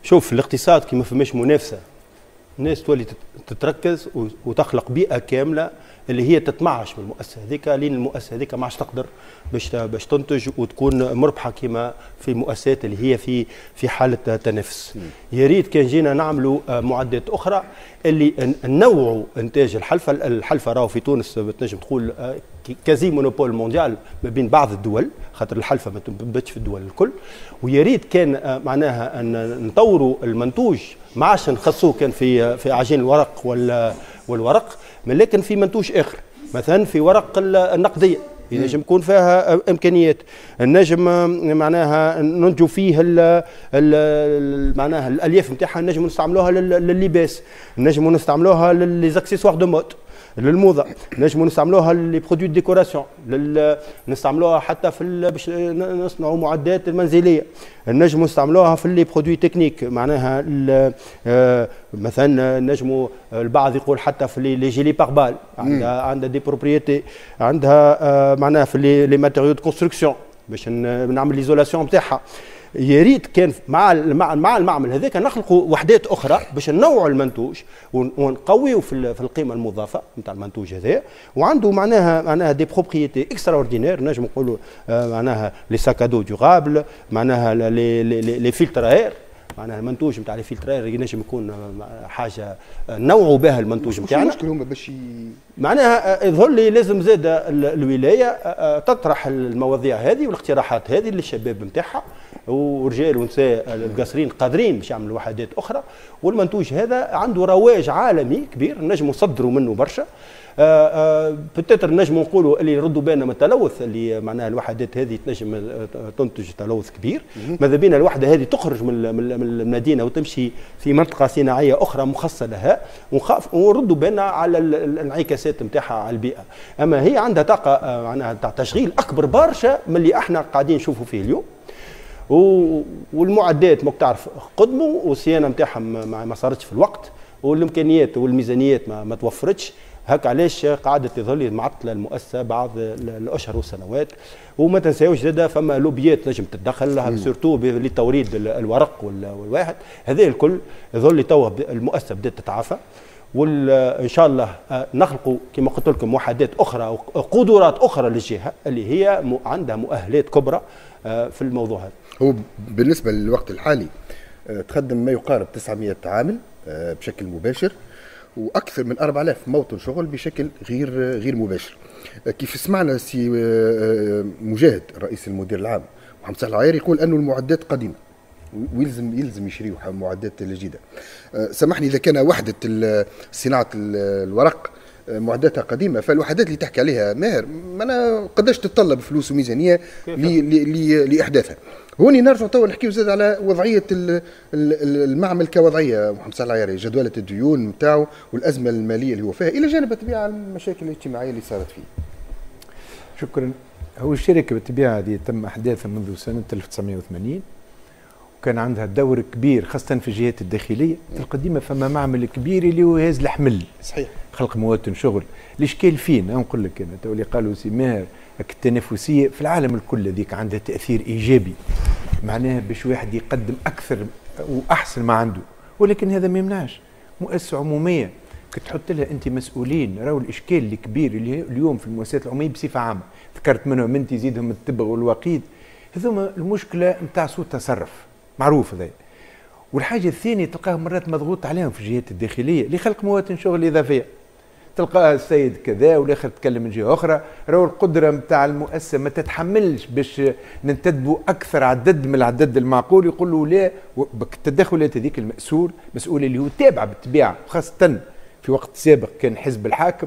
شوف الاقتصاد كي ما فماش منافسه الناس تولي تتركز وتخلق بيئه كامله اللي هي تتمعش من المؤسسه هذيك، لين المؤسسه هذيك ما عادش تقدر باش تنتج وتكون مربحه كما في المؤسسات اللي هي في حاله تنافس. يا ريت كان جينا نعملوا معدات اخرى اللي ننوعوا انتاج الحلفه. الحلفه راهو في تونس تنجم تقول كازي مونوبول مونديال ما بين بعض الدول، خاطر الحلفه ما تنبتش في الدول الكل. ويا ريت كان معناها ان نطوروا المنتوج، ما عادش نخصوه كان في عجين الورق والورق، لكن في منتوج اخر مثلا في ورق النقديه ينجم يكون فيها امكانيات، النجم معناها ننتجوا فيه معناها الالياف نتاعها نجم نستعملوها لللباس، نجم نستعملوها للزاكسيسوار دو مود للموضه، نجموا نستعملوها لي برودوي ديكوراسيون، نستعملوها حتى في باش نصنعوا معدات المنزليه، نجموا نستعملوها في لي برودوي تكنيك، معناها مثلا نجموا البعض يقول حتى في لي جيلي باربال عندها دي بروبريتي، عندها معناها في لي ماتيريو دو كونستركسيون باش نعمل ليزولاسيون نتاعها. يا ريت كان مع المعمل هذاك نخلقوا وحدات اخرى باش ننوعوا المنتوج ونقويوا في القيمه المضافه نتاع المنتوج هذا، وعنده معناها دي بروبريتي اكسترا اوردينير، نجم نقولوا معناها لي ساكادو دورابل، معناها لي فلتر اير، معناها المنتوج نتاع لي فلتر اير ينجم يكون حاجه نوعوا بها المنتوج نتاعنا. مشكل هما باش معناها يظهر لي لازم زاد الولايه تطرح المواضيع هذه والاقتراحات هذه للشباب نتاعها، ورجال ونساء القاصرين قادرين باش يعملوا وحدات اخرى، والمنتوج هذا عنده رواج عالمي كبير نجموا نصدروا منه برشا. بتاتر نجموا نقولوا اللي يردوا بالنا من التلوث، اللي معناها الوحدات هذه تنجم تنتج تلوث كبير، ماذا بينا الوحده هذه تخرج من المدينه وتمشي في منطقه صناعيه اخرى مخصصه لها، ونردوا بالنا على الانعكاسات نتاعها على البيئه. اما هي عندها طاقه معناها تاع تشغيل اكبر برشا من اللي احنا قاعدين نشوفوا فيه اليوم، والمعدات ماك تعرف قدموا والصيانه نتاعهم ما صارتش في الوقت، والامكانيات والميزانيات ما توفرتش، هكا علاش قاعده تظل معطله المؤسسه بعض الاشهر والسنوات. وما تنساوش زاده فما لوبيات نجم تتدخل سورتو لتوريد الورق والواحد هذا الكل، يظل توا المؤسسه بدات تتعافى، وان شاء الله نخلقوا كما قلت لكم وحدات اخرى وقدرات اخرى للجهه اللي هي عندها مؤهلات كبرى في الموضوع هذا. هو بالنسبه للوقت الحالي تخدم ما يقارب 900 عامل بشكل مباشر، واكثر من 4000 موطن شغل بشكل غير مباشر. كيف سمعنا سي مجاهد رئيس المدير العام محمد صالح العياري يقول انه المعدات قديمه ويلزم يشريوا معدات جديده. سامحني اذا كان وحده صناعه الورق معداتها قديمه، فالوحدات اللي تحكي عليها ماهر ما قداش تتطلب فلوس وميزانيه لاحداثها. هوني نرجع تو نحكيو زاد على وضعيه المعمل كوضعيه محمد صالح العياري، جدوله الديون نتاعو والازمه الماليه اللي هو فيها، الى جانب بالطبيعه المشاكل الاجتماعيه اللي صارت فيه. شكرا. هو الشركه بالطبيعه هذه تم احداثها منذ سنه 1980، وكان عندها دور كبير خاصه في الجهات الداخليه. القديمه فما معمل كبير اللي هو هاز الحمل، صحيح، خلق مواطن شغل. الاشكال فين؟ نقول لك انا تو اللي قالوا سي ماهر التنافسيه في العالم الكل هذيك عندها تاثير ايجابي، معناها باش واحد يقدم اكثر واحسن ما عنده، ولكن هذا ما يمنعش مؤسسه عموميه تحط لها انت مسؤولين. راهو الاشكال الكبير اللي اليوم في المؤسسات العموميه بصفه عامه ذكرت منهم انت زيدهم التبغ والوقيد، هذوما المشكله نتاع سوء تصرف معروف هذا. والحاجه الثانيه تلقاه مرات مضغوط عليهم في الجهات الداخليه اللي خلق مواطن شغل اضافيه، تلقاه السيد كذا والاخر تكلم من جهه اخرى. راهو القدره نتاع المؤسسه ما تتحملش باش ننتدبوا اكثر عدد من العدد المعقول، يقولوا لا التدخلات هذيك المسؤول اللي هو تابع بالطبيعه، خاصه في وقت سابق كان حزب الحاكم،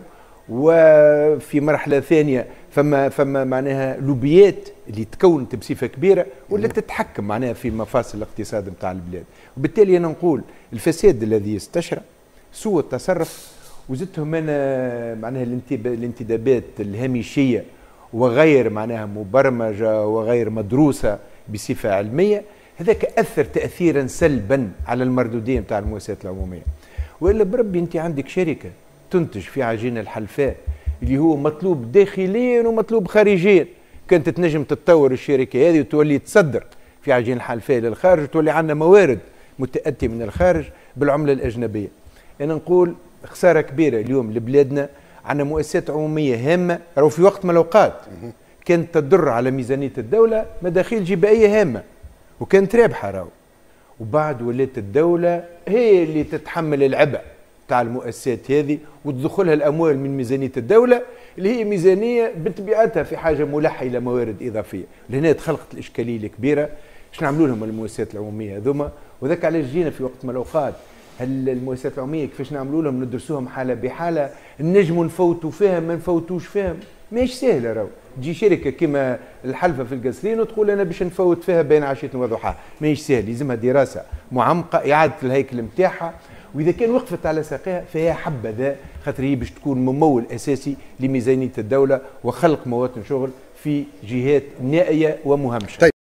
وفي مرحله ثانيه فما معناها لوبيات اللي تكونت بصفه كبيره ولا تتحكم معناها في مفاصل الاقتصاد نتاع البلاد. وبالتالي انا نقول الفساد الذي يستشرى، سوء التصرف، وزدتهم انا معناها الانتدابات الهامشيه وغير معناها مبرمجه وغير مدروسه بصفه علميه، هذاك اثر تاثيرا سلبا على المردوديه نتاع المؤسسات العموميه. والا بربي انت عندك شركه تنتج في عجين الحلفاء اللي هو مطلوب داخليا ومطلوب خارجيا، كانت تنجم تتطور الشركه هذه وتولي تصدر في عجين الحلفاء للخارج وتولي عندنا موارد متاتي من الخارج بالعمله الاجنبيه. انا نقول خساره كبيره اليوم لبلادنا، عندنا مؤسسات عموميه هامه راهو في وقت من الاوقات كانت تضر على ميزانيه الدوله مداخيل جبائيه هامه وكانت رابحه راهو، وبعد ولات الدوله هي اللي تتحمل العبء تاع المؤسسات هذه وتدخلها الاموال من ميزانيه الدوله اللي هي ميزانيه بطبيعتها في حاجه ملحه الى موارد اضافيه. لهنا تخلقت الاشكاليه الكبيره، اش نعملوا لهم المؤسسات العموميه هذوما؟ وذاك علاش جينا في وقت من الاوقات هل المؤسسات العموميه كيفاش نعملوا لهم؟ ندرسوهم حاله بحاله، نجموا نفوتوا فيها ما نفوتوش فيها، ماهيش سهله راهو. تجي شركه كما الحلفه في القصرين وتقول انا باش نفوت فيها بين عشيه وضحاها، ماهيش سهل، لازمها دراسه معمقه، اعاده الهيكل نتاعها، واذا كان وقفت على ساقيها فهي حبذا، خاطر هي باش تكون ممول اساسي لميزانيه الدوله وخلق مواطن شغل في جهات نائيه ومهمشه.